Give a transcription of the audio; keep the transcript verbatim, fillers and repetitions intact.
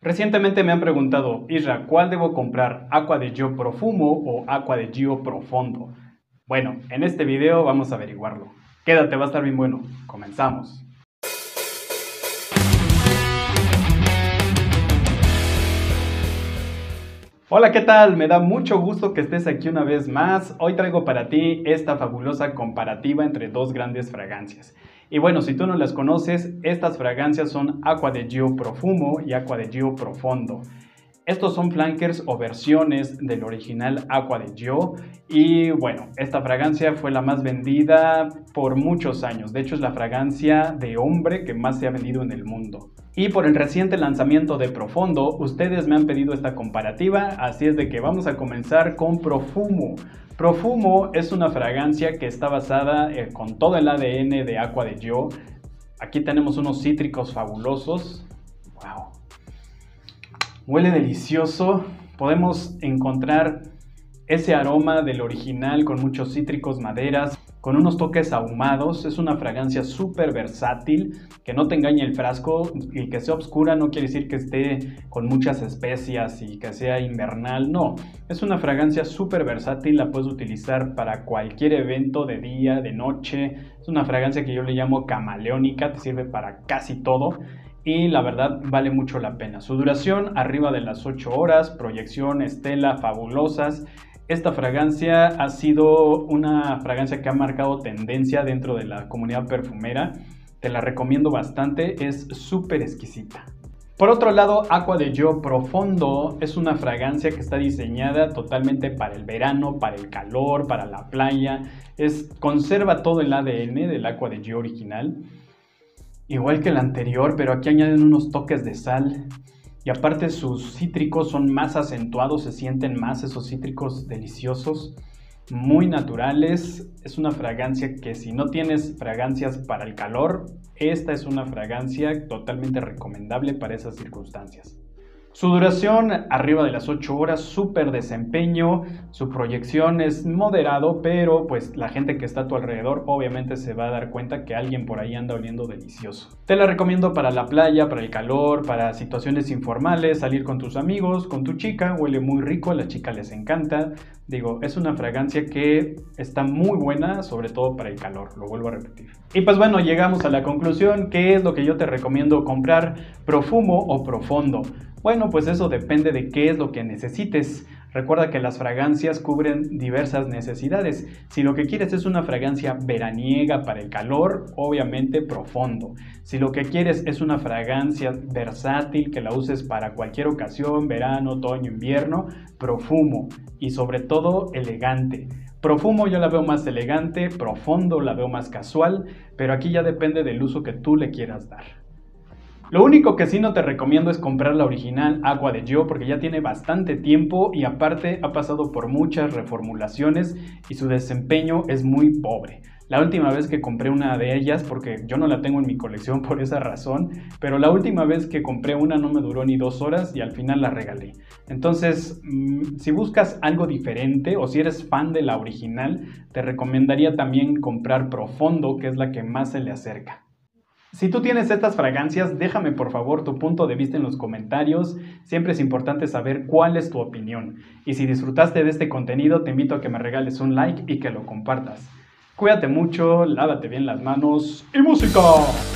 Recientemente me han preguntado, Isra, ¿cuál debo comprar? ¿Acqua di Gio Profumo o Acqua di Gio Profondo? Bueno, en este video vamos a averiguarlo. Quédate, va a estar bien bueno. Comenzamos. Hola, ¿qué tal? Me da mucho gusto que estés aquí una vez más. Hoy traigo para ti esta fabulosa comparativa entre dos grandes fragancias. Y bueno, si tú no las conoces, estas fragancias son Acqua di Gio Profumo y Acqua di Gio Profondo. Estos son flankers o versiones del original Acqua di Gio y bueno, esta fragancia fue la más vendida por muchos años. De hecho, es la fragancia de hombre que más se ha vendido en el mundo. Y por el reciente lanzamiento de Profondo, ustedes me han pedido esta comparativa, así es de que vamos a comenzar con Profumo. Profumo es una fragancia que está basada eh, con todo el A D N de Acqua di Gio. Aquí tenemos unos cítricos fabulosos. ¡Wow! Huele delicioso. Podemos encontrar ese aroma del original con muchos cítricos, maderas, con unos toques ahumados. Es una fragancia súper versátil, que no te engañe el frasco. Y que sea oscura no quiere decir que esté con muchas especias y que sea invernal, no. Es una fragancia súper versátil, la puedes utilizar para cualquier evento de día, de noche. Es una fragancia que yo le llamo camaleónica, te sirve para casi todo. Y la verdad vale mucho la pena. Su duración arriba de las ocho horas, proyección, estela, fabulosas. Esta fragancia ha sido una fragancia que ha marcado tendencia dentro de la comunidad perfumera. Te la recomiendo bastante, es súper exquisita. Por otro lado, Acqua di Gio Profondo es una fragancia que está diseñada totalmente para el verano, para el calor, para la playa. Es, conserva todo el A D N del Acqua di Gio original. Igual que el anterior, pero aquí añaden unos toques de sal. Y aparte sus cítricos son más acentuados, se sienten más esos cítricos deliciosos, muy naturales. Es una fragancia que si no tienes fragancias para el calor, esta es una fragancia totalmente recomendable para esas circunstancias. Su duración arriba de las ocho horas, súper desempeño, su proyección es moderado, pero pues la gente que está a tu alrededor obviamente se va a dar cuenta que alguien por ahí anda oliendo delicioso. Te la recomiendo para la playa, para el calor, para situaciones informales, salir con tus amigos, con tu chica, huele muy rico, a la chica les encanta. Digo, es una fragancia que está muy buena, sobre todo para el calor, lo vuelvo a repetir. Y pues bueno, llegamos a la conclusión. ¿Qué es lo que yo te recomiendo comprar? ¿Profumo o Profondo? Bueno, pues eso depende de qué es lo que necesites. Recuerda que las fragancias cubren diversas necesidades. Si lo que quieres es una fragancia veraniega para el calor, obviamente Profondo. Si lo que quieres es una fragancia versátil que la uses para cualquier ocasión, verano, otoño, invierno, Profumo. Y sobre todo, elegante. Profumo yo la veo más elegante, Profondo la veo más casual, pero aquí ya depende del uso que tú le quieras dar. Lo único que sí no te recomiendo es comprar la original Acqua di Gio porque ya tiene bastante tiempo y aparte ha pasado por muchas reformulaciones y su desempeño es muy pobre. La última vez que compré una de ellas, porque yo no la tengo en mi colección por esa razón, pero la última vez que compré una no me duró ni dos horas y al final la regalé. Entonces, mmm, si buscas algo diferente o si eres fan de la original, te recomendaría también comprar Profondo, que es la que más se le acerca. Si tú tienes estas fragancias, déjame por favor tu punto de vista en los comentarios. Siempre es importante saber cuál es tu opinión. Y si disfrutaste de este contenido, te invito a que me regales un like y que lo compartas. Cuídate mucho, lávate bien las manos y ¡música!